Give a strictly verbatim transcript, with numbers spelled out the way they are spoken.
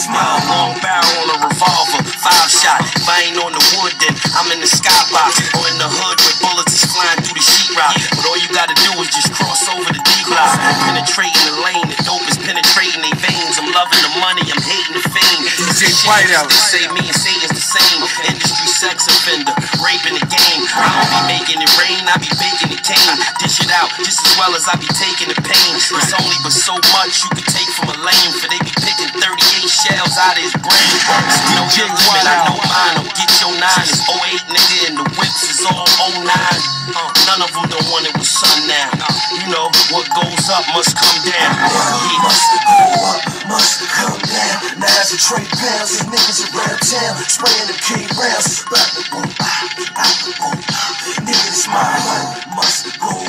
smile. Long barrel on a revolver, five shot. If I ain't on the wood, then I'm in the skybox or in the hood where bullets is flying through the sheetrock. But all you gotta do is just cross over the D-block. Penetrating the lane, the dope is penetrating their veins. I'm loving the money, I'm hating the fame. D J Whiteout. They say me and Satan's the same. Industry sex offender, raping the game. I don't be making it rain, I be baking the cane. Dish it out just as well as I be taking the pain. There's only but so much you can take from a lame, for they be picking thirty-eight shells out of his brain. So no limit, I know mine. I'll get your nine. It's oh eight nigga and the whips is all oh nine. Uh, none of them don't want it with sun now. You know what goes up must come down. Yeah. Must go up, must come down. Knives and trade pounds, and niggas around town spraying the K rounds. Nigga, this my life. Must go